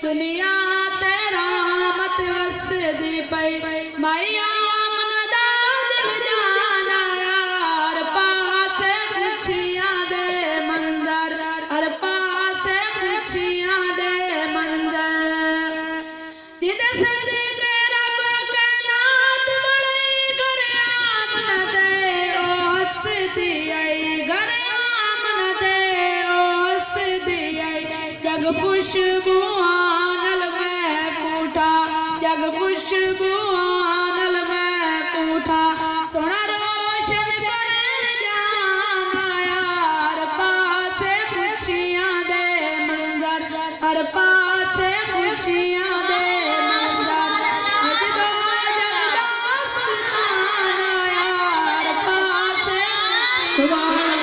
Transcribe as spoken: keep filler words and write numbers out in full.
दुनिया तेरा मत वस दी पई मैया मन दा दिल जाना यार पासे खुशियां दे मंजर हर पासे खुशियां दे मंजर दिद सदके रब के नात बड़े घर आमन दे ओ हसदी आई घर आमन दे ओ हसदी आई जग खुशबुआनल में कूठा जग खुशबुआनल में कूठा सोना रोशन करन जाना यार पासे खुशियां दे मंजर हर पासे खुशियां दे मंजर जगदा जगदा सुल्तान यार पासे